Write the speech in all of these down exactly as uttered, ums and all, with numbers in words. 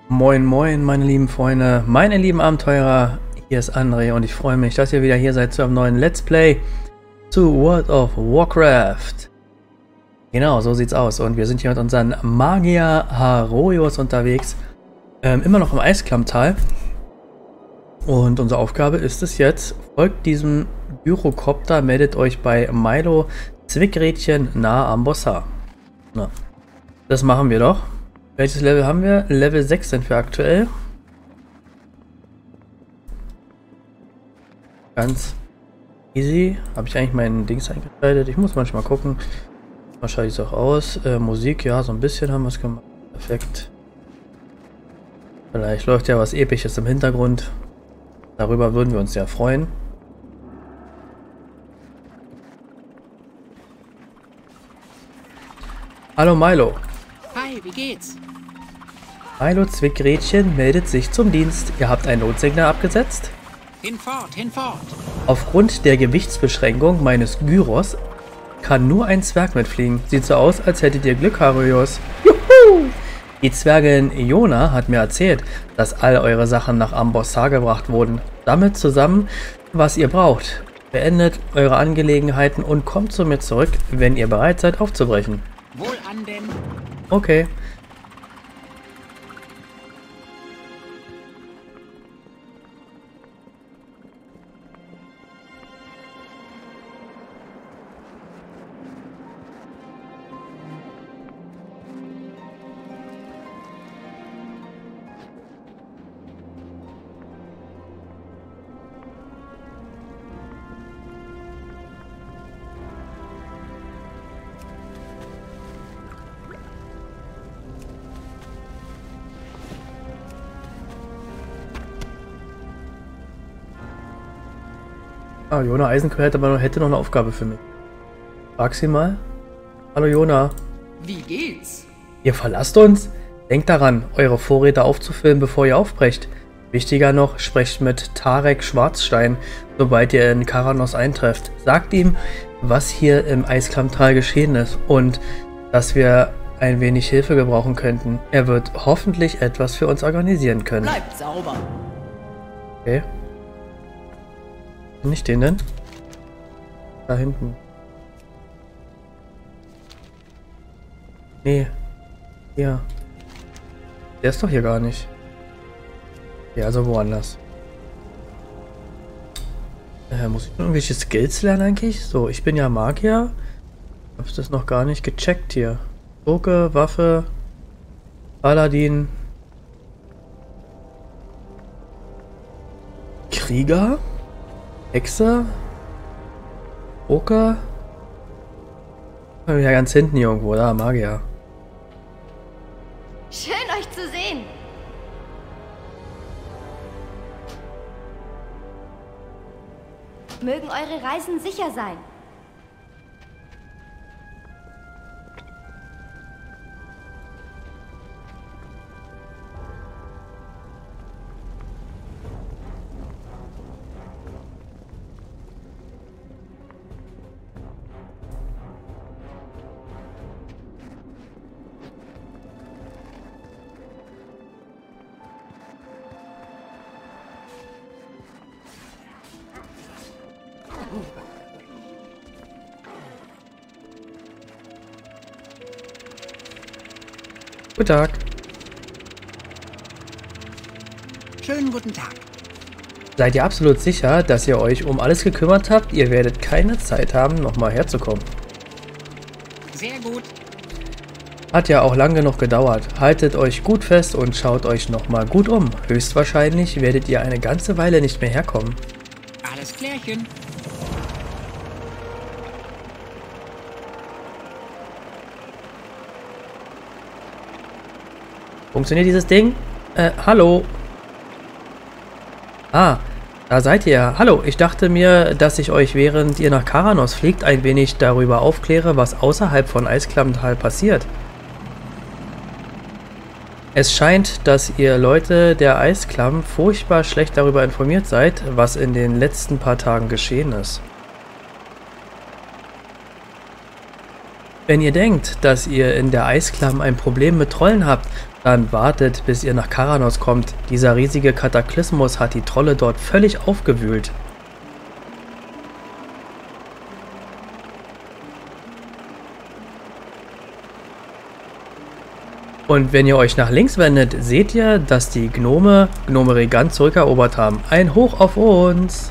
Moin moin meine lieben Freunde, meine lieben Abenteurer, hier ist André und ich freue mich, dass ihr wieder hier seid zu einem neuen Let's Play zu World of Warcraft. Genau, so sieht's aus und wir sind hier mit unseren Magier Haroios unterwegs, ähm, immer noch im Eisklammtal. Und unsere Aufgabe ist es jetzt, folgt diesem Gyrocopter, meldet euch bei Milo Zwickrädchen nahe am Bossar. Na, das machen wir doch. Welches Level haben wir? Level sechs sind wir aktuell. Ganz easy. Habe ich eigentlich meinen Dings eingeschaltet? Ich muss manchmal gucken. Mal schalte ich es auch aus. Äh, Musik, ja, so ein bisschen haben wir es gemacht. Perfekt. Vielleicht läuft ja was Episches im Hintergrund. Darüber würden wir uns ja freuen. Hallo Milo. Hi, wie geht's? Milo Zwickrädchen meldet sich zum Dienst. Ihr habt ein Notsignal abgesetzt? Hinfort, hinfort. Aufgrund der Gewichtsbeschränkung meines Gyros kann nur ein Zwerg mitfliegen. Sieht so aus, als hättet ihr Glück, Haroios. Juhu! Die Zwergin Iona hat mir erzählt, dass all eure Sachen nach Ambossar gebracht wurden. Sammelt zusammen, was ihr braucht. Beendet eure Angelegenheiten und kommt zu mir zurück, wenn ihr bereit seid, aufzubrechen. Wohl an denn. Okay. Ah, Jona Eisenquell hätte aber noch, hätte noch eine Aufgabe für mich. Frag sie mal. Hallo Jona. Wie geht's? Ihr verlasst uns? Denkt daran, eure Vorräte aufzufüllen, bevor ihr aufbrecht. Wichtiger noch, sprecht mit Tarek Schwarzstein, sobald ihr in Karanos eintrefft. Sagt ihm, was hier im Eisklammtal geschehen ist und dass wir ein wenig Hilfe gebrauchen könnten. Er wird hoffentlich etwas für uns organisieren können. Bleibt sauber. Okay. Nicht den denn? Da hinten. Nee. Hier. Der ist doch hier gar nicht. Ja, also woanders. Äh, muss ich noch irgendwelche Skills lernen eigentlich? So, ich bin ja Magier. Hab das noch gar nicht gecheckt hier. Schurke, Waffe, Paladin. Krieger? Hexer? Oker? Ja, ganz hinten irgendwo, da, Magier. Schön, euch zu sehen. Mögen eure Reisen sicher sein. Guten Tag. Schönen guten Tag. Seid ihr absolut sicher, dass ihr euch um alles gekümmert habt? Ihr werdet keine Zeit haben, nochmal herzukommen. Sehr gut. Hat ja auch lang genug gedauert. Haltet euch gut fest und schaut euch nochmal gut um. Höchstwahrscheinlich werdet ihr eine ganze Weile nicht mehr herkommen. Alles klärchen. Funktioniert dieses Ding? Äh, hallo? Ah, da seid ihr. Hallo, ich dachte mir, dass ich euch, während ihr nach Karanos fliegt, ein wenig darüber aufkläre, was außerhalb von Eisklammtal passiert. Es scheint, dass ihr Leute der Eisklamm furchtbar schlecht darüber informiert seid, was in den letzten paar Tagen geschehen ist. Wenn ihr denkt, dass ihr in der Eisklamm ein Problem mit Trollen habt, dann wartet, bis ihr nach Kharanos kommt. Dieser riesige Kataklysmus hat die Trolle dort völlig aufgewühlt. Und wenn ihr euch nach links wendet, seht ihr, dass die Gnome Gnome Regant zurückerobert haben. Ein Hoch auf uns!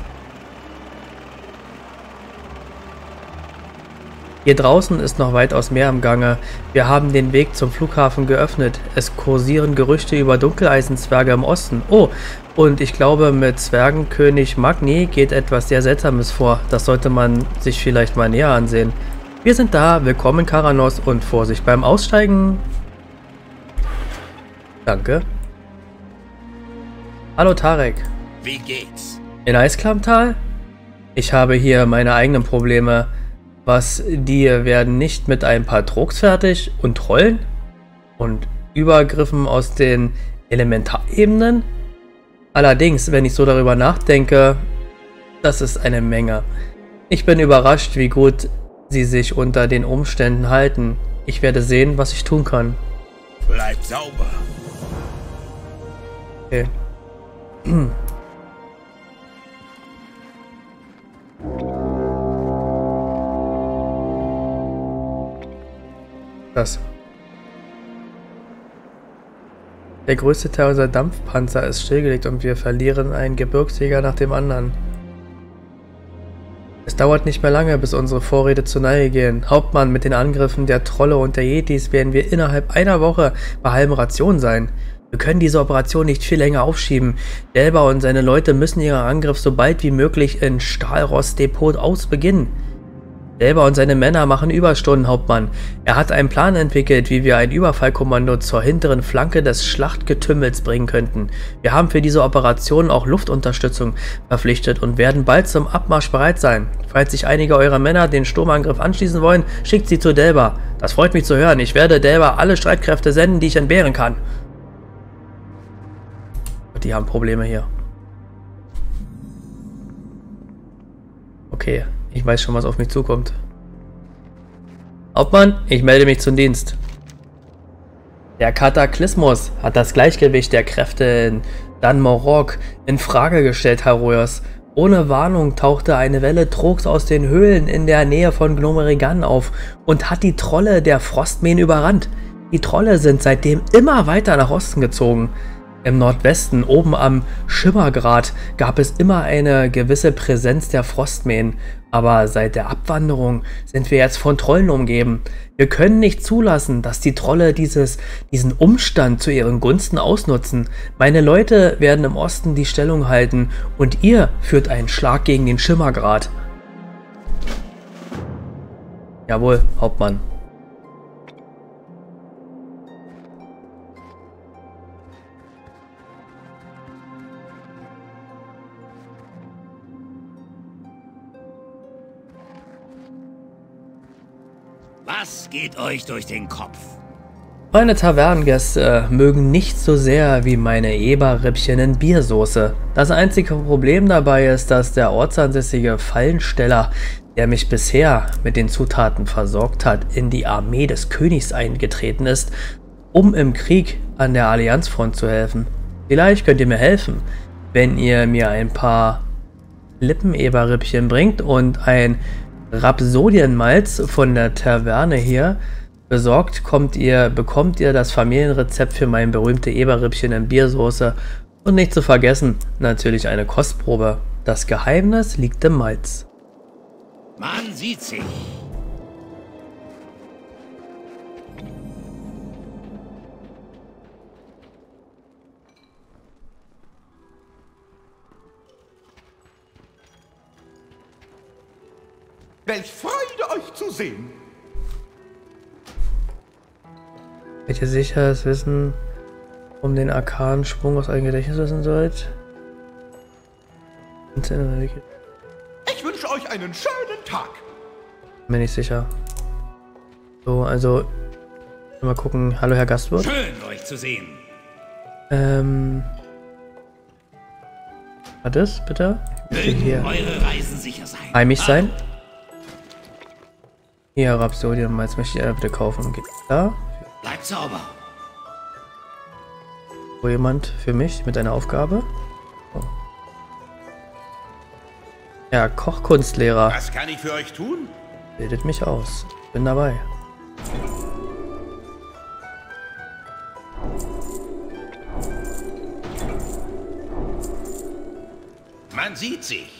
Hier draußen ist noch weitaus mehr im Gange. Wir haben den Weg zum Flughafen geöffnet. Es kursieren Gerüchte über Dunkeleisenzwerge im Osten. Oh, und ich glaube, mit Zwergenkönig Magni geht etwas sehr Seltsames vor. Das sollte man sich vielleicht mal näher ansehen. Wir sind da, willkommen in Kharanos und Vorsicht beim Aussteigen. Danke. Hallo Tarek. Wie geht's? In Eisklammtal? Ich habe hier meine eigenen Probleme. Was, die werden nicht mit ein paar Troks fertig und Trollen? Und Übergriffen aus den Elementarebenen? Allerdings, wenn ich so darüber nachdenke, das ist eine Menge. Ich bin überrascht, wie gut sie sich unter den Umständen halten. Ich werde sehen, was ich tun kann. Bleibt sauber. Okay. Das. Der größte Teil unserer Dampfpanzer ist stillgelegt und wir verlieren einen Gebirgsjäger nach dem anderen. Es dauert nicht mehr lange, bis unsere Vorräte zur Neige gehen. Hauptmann, mit den Angriffen der Trolle und der Yetis werden wir innerhalb einer Woche bei halben Ration sein. Wir können diese Operation nicht viel länger aufschieben. Delbert und seine Leute müssen ihren Angriff so bald wie möglich in Stahlrost-Depot ausbeginnen. Delbert und seine Männer machen Überstunden, Hauptmann. Er hat einen Plan entwickelt, wie wir ein Überfallkommando zur hinteren Flanke des Schlachtgetümmels bringen könnten. Wir haben für diese Operation auch Luftunterstützung verpflichtet und werden bald zum Abmarsch bereit sein. Falls sich einige eurer Männer den Sturmangriff anschließen wollen, schickt sie zu Delbert. Das freut mich zu hören. Ich werde Delbert alle Streitkräfte senden, die ich entbehren kann. Die haben Probleme hier. Okay. Ich weiß schon, was auf mich zukommt. Hauptmann, ich melde mich zum Dienst. Der Kataklysmus hat das Gleichgewicht der Kräfte in Danmorog in Frage gestellt, Herr Royos. Ohne Warnung tauchte eine Welle Troks aus den Höhlen in der Nähe von Gnome Regant auf und hat die Trolle der Frostmähen überrannt. Die Trolle sind seitdem immer weiter nach Osten gezogen. Im Nordwesten, oben am Schimmergrat, gab es immer eine gewisse Präsenz der Frostmähen, aber seit der Abwanderung sind wir jetzt von Trollen umgeben. Wir können nicht zulassen, dass die Trolle dieses, diesen Umstand zu ihren Gunsten ausnutzen. Meine Leute werden im Osten die Stellung halten und ihr führt einen Schlag gegen den Schimmergrat. Jawohl, Hauptmann. Was geht euch durch den Kopf? Meine Tavernengäste mögen nicht so sehr wie meine Eberrippchen in Biersoße. Das einzige Problem dabei ist, dass der ortsansässige Fallensteller, der mich bisher mit den Zutaten versorgt hat, in die Armee des Königs eingetreten ist, um im Krieg an der Allianzfront zu helfen. Vielleicht könnt ihr mir helfen, wenn ihr mir ein paar Lippeneberrippchen bringt und ein Rhapsodienmalz von der Taverne hier besorgt, kommt ihr, bekommt ihr das Familienrezept für mein berühmte Eberrippchen in Biersoße und nicht zu vergessen, natürlich eine Kostprobe. Das Geheimnis liegt im Malz. Man sieht sich. Welch Freude, euch zu sehen! Seid ihr sicher, das Wissen um den arkanen Schwung aus eurem Gedächtnis wissen sollt? Ich wünsche euch einen schönen Tag! Bin mir nicht sicher. So, also mal gucken. Hallo, Herr Gastwirt. Schön, euch zu sehen. Ähm. Was ist, bitte? Mögen Hier eure Reisen sicher sein. heimisch sein. Hier, Rhapsodium, jetzt möchte ich eine bitte kaufen. Geht da? Bleibt sauber. Wo jemand für mich mit einer Aufgabe? Oh. Ja, Kochkunstlehrer. Was kann ich für euch tun? Bildet mich aus. Bin dabei. Man sieht sich.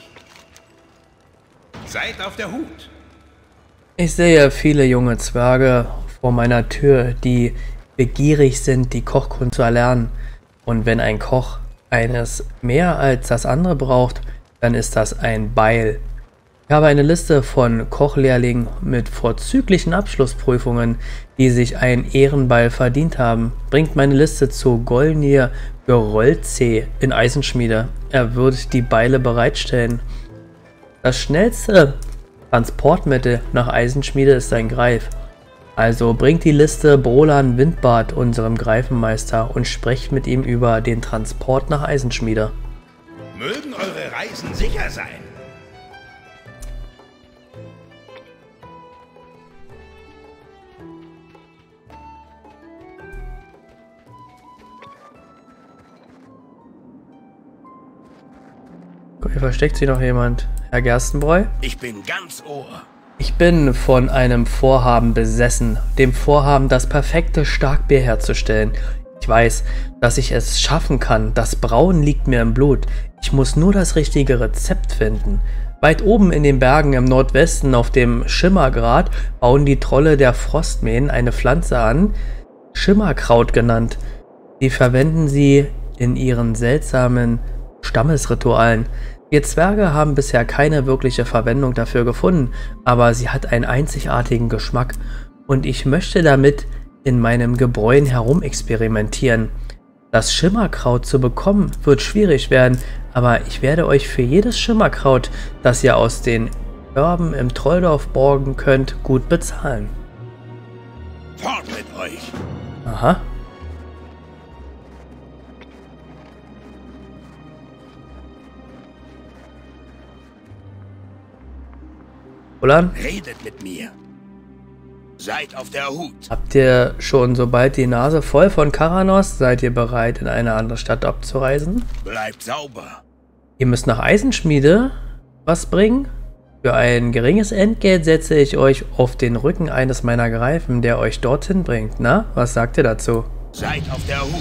Seid auf der Hut. Ich sehe viele junge Zwerge vor meiner Tür, die begierig sind, die Kochkunst zu erlernen. Und wenn ein Koch eines mehr als das andere braucht, dann ist das ein Beil. Ich habe eine Liste von Kochlehrlingen mit vorzüglichen Abschlussprüfungen, die sich einen Ehrenbeil verdient haben. Bringt meine Liste zu Golnir Geroldsee in Eisenschmiede. Er wird die Beile bereitstellen. Das schnellste Transportmittel nach Eisenschmiede ist ein Greif. Also bringt die Liste Brolan Windbart unserem Greifenmeister und sprecht mit ihm über den Transport nach Eisenschmiede. Mögen eure Reisen sicher sein. Hier versteckt sich noch jemand. Herr Gerstenbräu? Ich bin ganz Ohr. Ich bin von einem Vorhaben besessen, dem Vorhaben, das perfekte Starkbier herzustellen. Ich weiß, dass ich es schaffen kann. Das Brauen liegt mir im Blut. Ich muss nur das richtige Rezept finden. Weit oben in den Bergen im Nordwesten auf dem Schimmergrat bauen die Trolle der Frostmähen eine Pflanze an, Schimmerkraut genannt. Sie verwenden sie in ihren seltsamen Stammesritualen. Wir Zwerge haben bisher keine wirkliche Verwendung dafür gefunden, aber sie hat einen einzigartigen Geschmack und ich möchte damit in meinem Gebräuen herumexperimentieren. Das Schimmerkraut zu bekommen wird schwierig werden, aber ich werde euch für jedes Schimmerkraut, das ihr aus den Körben im Trolldorf borgen könnt, gut bezahlen. Fort mit euch. Aha. Roland? Redet mit mir. Seid auf der Hut. Habt ihr schon sobald die Nase voll von Karanos? Seid ihr bereit, in eine andere Stadt abzureisen? Bleibt sauber. Ihr müsst nach Eisenschmiede was bringen? Für ein geringes Entgelt setze ich euch auf den Rücken eines meiner Greifen, der euch dorthin bringt. Na, was sagt ihr dazu? Seid auf der Hut.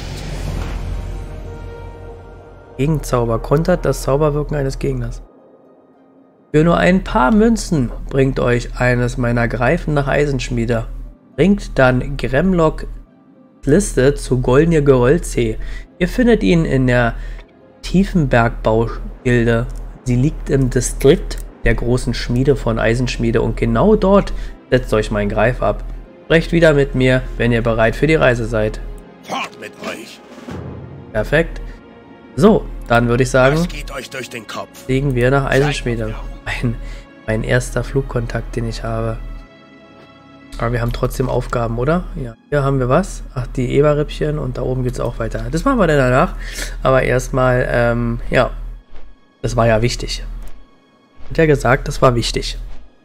Gegenzauber kontert das Zauberwirken eines Gegners. Für nur ein paar Münzen bringt euch eines meiner Greifen nach Eisenschmiede. Bringt dann Gremlock Liste zu Golnir Geroldsee. Ihr findet ihn in der Tiefenbergbau-Gilde. Sie liegt im Distrikt der großen Schmiede von Eisenschmiede und genau dort setzt euch mein Greif ab. Sprecht wieder mit mir, wenn ihr bereit für die Reise seid. Fort mit euch. Perfekt. So, dann würde ich sagen, Was geht euch durch den Kopf? fliegen wir nach Eisenschmiede. Mein, mein erster Flugkontakt, den ich habe. Aber wir haben trotzdem Aufgaben, oder? Ja. Hier haben wir was? Ach, die Eberrippchen und da oben geht es auch weiter. Das machen wir dann danach. Aber erstmal, ähm, ja. Das war ja wichtig. Hat er gesagt, das war wichtig.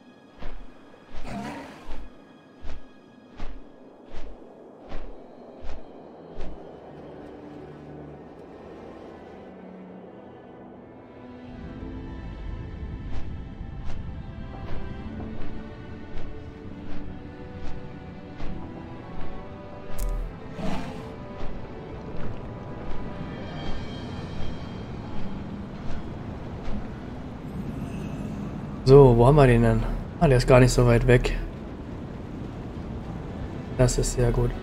So, wo haben wir den denn? Ah, der ist gar nicht so weit weg. Das ist sehr gut.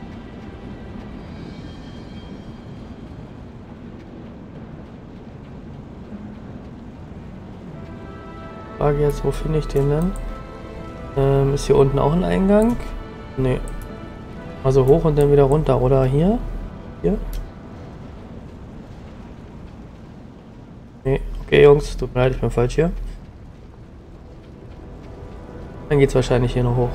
Frage jetzt, wo finde ich den denn? Ähm, ist hier unten auch ein Eingang? Nee. Also hoch und dann wieder runter, oder hier? Hier? Nee, okay Jungs, tut mir leid, ich bin falsch hier. Dann geht es wahrscheinlich hier noch hoch.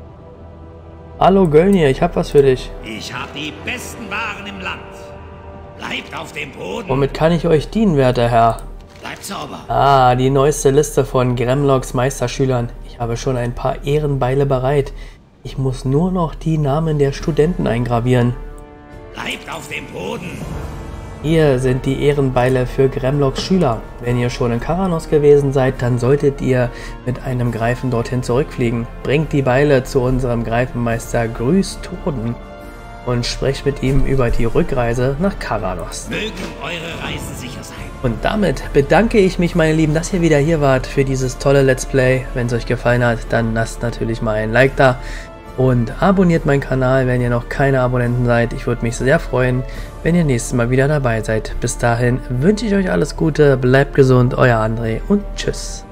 Hallo Gölnir, ich hab was für dich. Ich habe die besten Waren im Land. Bleibt auf dem Boden. Womit kann ich euch dienen, werter Herr? Bleibt sauber. Ah, die neueste Liste von Grimlocks Meisterschülern. Ich habe schon ein paar Ehrenbeile bereit. Ich muss nur noch die Namen der Studenten eingravieren. Bleibt auf dem Boden. Hier sind die Ehrenbeile für Grimlocks Schüler. Wenn ihr schon in Karanos gewesen seid, dann solltet ihr mit einem Greifen dorthin zurückfliegen. Bringt die Beile zu unserem Greifenmeister Grüß Toden und sprecht mit ihm über die Rückreise nach Karanos. Mögen eure Reisen sicher sein. Und damit bedanke ich mich, meine Lieben, dass ihr wieder hier wart für dieses tolle Let's Play. Wenn es euch gefallen hat, dann lasst natürlich mal ein Like da und abonniert meinen Kanal, wenn ihr noch keine Abonnenten seid. Ich würde mich sehr freuen, wenn ihr nächstes Mal wieder dabei seid. Bis dahin wünsche ich euch alles Gute, bleibt gesund, euer André und tschüss.